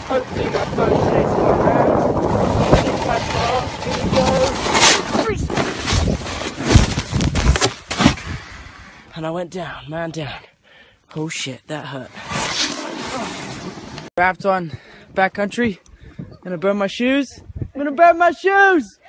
Hopefully my phone stays in my hand. Here we go. And I went down, man down. Oh shit, that hurt. Wrapped on backcountry. Gonna burn my shoes. I'm gonna burn my shoes!